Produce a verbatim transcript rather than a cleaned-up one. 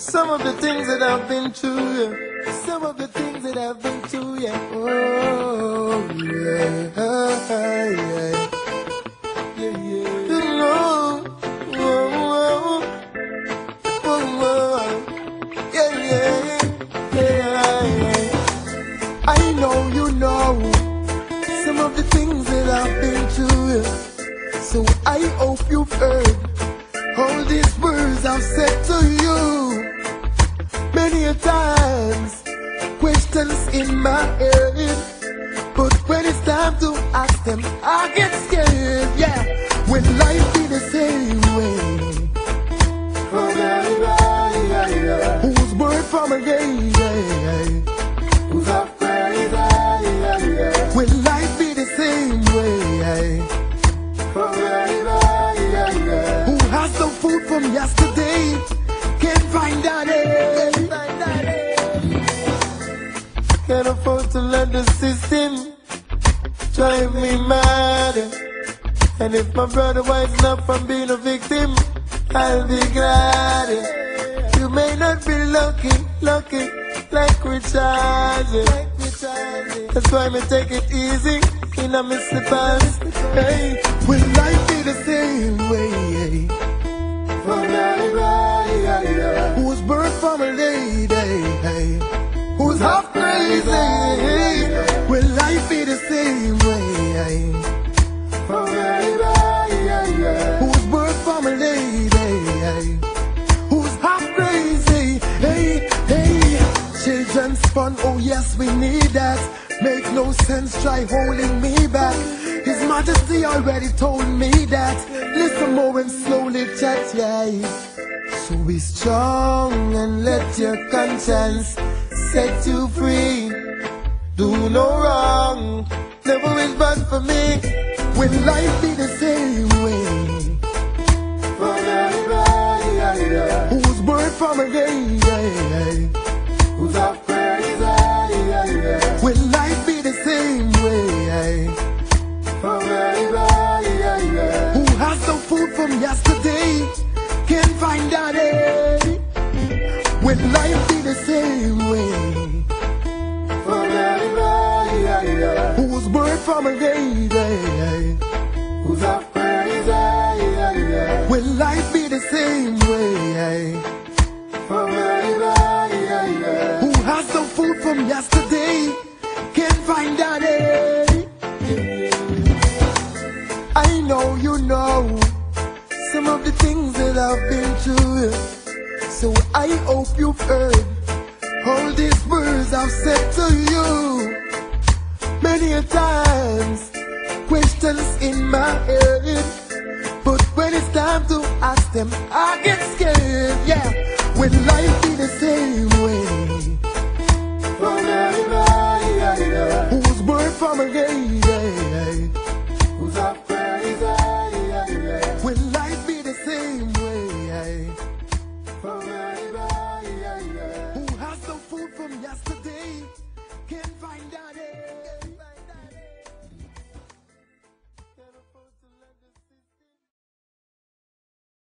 Some of the things that I've been through, yeah. Some of the things that I've been through, yeah. Oh, yeah, yeah, yeah, yeah. You know, oh, oh, oh, yeah, yeah, yeah, yeah. I know you know some of the things that I've been through, yeah. So I hope you've heard all these words I've said to you. Many a times, questions in my head, but when it's time to ask them, I get scared. Yeah, when life be the same way. Whose word from a day? Who's up crazy? When life be the same way. Who has no food from yesterday? Can't find that it. Can't afford to let the system drive me mad. And if my brother wise up from being a victim, I'll be glad. You may not be lucky, lucky like recharging. That's why me take it easy in a miss the past. Hey, will life be the same way? Who's birth from a lady? Who's half crazy? Will life be the same way? Who's birth from a lady? Who's half crazy? Hey, hey, children's fun, oh yes we need that. Makes no sense, try holding me back. His Majesty already told me that. Listen more and slowly chat, yeah. So be strong and let your conscience set you free. Do no wrong, never is bad for me. When life be the same way. Who's birth from a day? Who's up crazy? When life be the same way. Who has no food from yesterday? Can't find that day. When life be the same way. Who's birth from a lady? Who's up crazy? When life be the same way. Who has no food from yesterday? Can't find that day. I know you know some of the things that I've been through. So I hope you've heard all these words I've said to you. Many a times, questions in my head, but when it's time to ask them, I get scared. Yeah, when life be the same way. Who's birth from a lady?